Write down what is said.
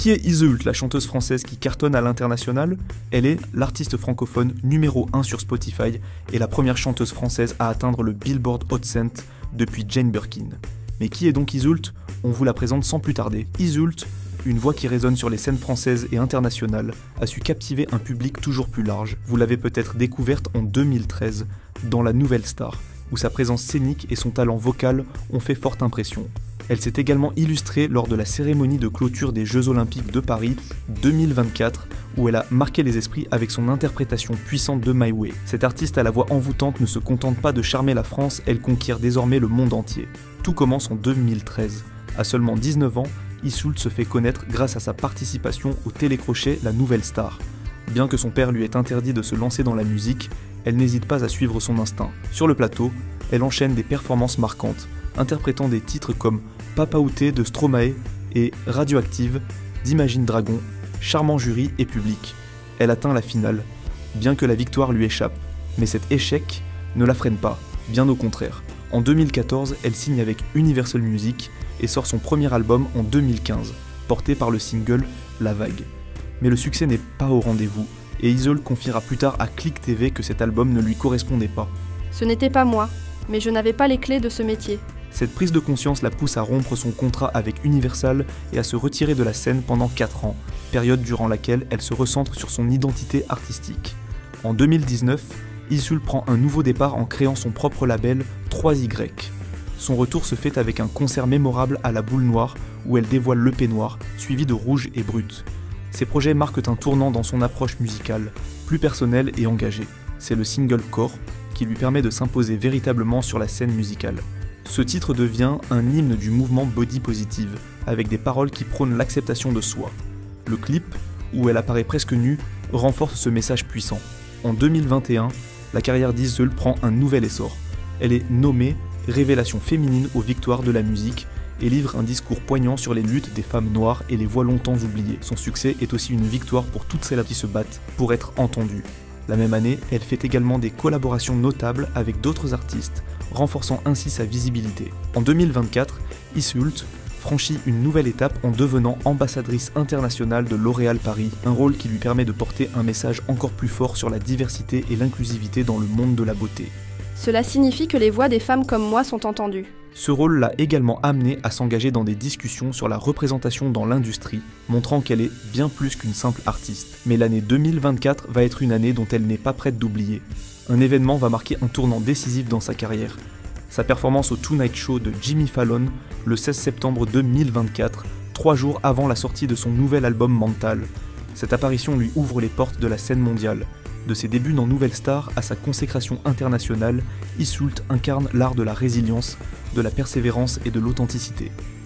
Qui est Iseult, la chanteuse française qui cartonne à l'international? Elle est l'artiste francophone numéro 1 sur Spotify et la première chanteuse française à atteindre le Billboard Hot 100 depuis Jane Birkin. Mais qui est donc Iseult? On vous la présente sans plus tarder. Iseult, une voix qui résonne sur les scènes françaises et internationales, a su captiver un public toujours plus large. Vous l'avez peut-être découverte en 2013 dans La Nouvelle Star, où sa présence scénique et son talent vocal ont fait forte impression. Elle s'est également illustrée lors de la cérémonie de clôture des Jeux Olympiques de Paris 2024, où elle a marqué les esprits avec son interprétation puissante de My Way. Cette artiste à la voix envoûtante ne se contente pas de charmer la France, elle conquiert désormais le monde entier. Tout commence en 2013. À seulement 19 ans, Iseult se fait connaître grâce à sa participation au télécrochet La Nouvelle Star. Bien que son père lui ait interdit de se lancer dans la musique, elle n'hésite pas à suivre son instinct. Sur le plateau, elle enchaîne des performances marquantes, interprétant des titres comme Papa Outé de Stromae et Radioactive d'Imagine Dragon, charmant jury et public. Elle atteint la finale, bien que la victoire lui échappe. Mais cet échec ne la freine pas, bien au contraire. En 2014, elle signe avec Universal Music et sort son premier album en 2015, porté par le single La Vague. Mais le succès n'est pas au rendez-vous, et Iseult confiera plus tard à Click TV que cet album ne lui correspondait pas. Ce n'était pas moi, mais je n'avais pas les clés de ce métier. Cette prise de conscience la pousse à rompre son contrat avec Universal et à se retirer de la scène pendant 4 ans, période durant laquelle elle se recentre sur son identité artistique. En 2019, Iseult prend un nouveau départ en créant son propre label 3Y. Son retour se fait avec un concert mémorable à la Boule Noire où elle dévoile l'EP Noir, suivi de Rouge et Brut. Ces projets marquent un tournant dans son approche musicale, plus personnelle et engagée. C'est le single Corps qui lui permet de s'imposer véritablement sur la scène musicale. Ce titre devient un hymne du mouvement body positive, avec des paroles qui prônent l'acceptation de soi. Le clip, où elle apparaît presque nue, renforce ce message puissant. En 2021, la carrière d'Iseult prend un nouvel essor. Elle est nommée Révélation féminine aux victoires de la musique et livre un discours poignant sur les luttes des femmes noires et les voix longtemps oubliées. Son succès est aussi une victoire pour toutes celles qui se battent pour être entendues. La même année, elle fait également des collaborations notables avec d'autres artistes, renforçant ainsi sa visibilité. En 2024, Iseult franchit une nouvelle étape en devenant ambassadrice internationale de L'Oréal Paris, un rôle qui lui permet de porter un message encore plus fort sur la diversité et l'inclusivité dans le monde de la beauté. Cela signifie que les voix des femmes comme moi sont entendues. Ce rôle l'a également amenée à s'engager dans des discussions sur la représentation dans l'industrie, montrant qu'elle est bien plus qu'une simple artiste. Mais l'année 2024 va être une année dont elle n'est pas prête d'oublier. Un événement va marquer un tournant décisif dans sa carrière. Sa performance au Tonight Show de Jimmy Fallon le 16 septembre 2024, 3 jours avant la sortie de son nouvel album Mental. Cette apparition lui ouvre les portes de la scène mondiale. De ses débuts dans Nouvelle Star à sa consécration internationale, Iseult incarne l'art de la résilience, de la persévérance et de l'authenticité.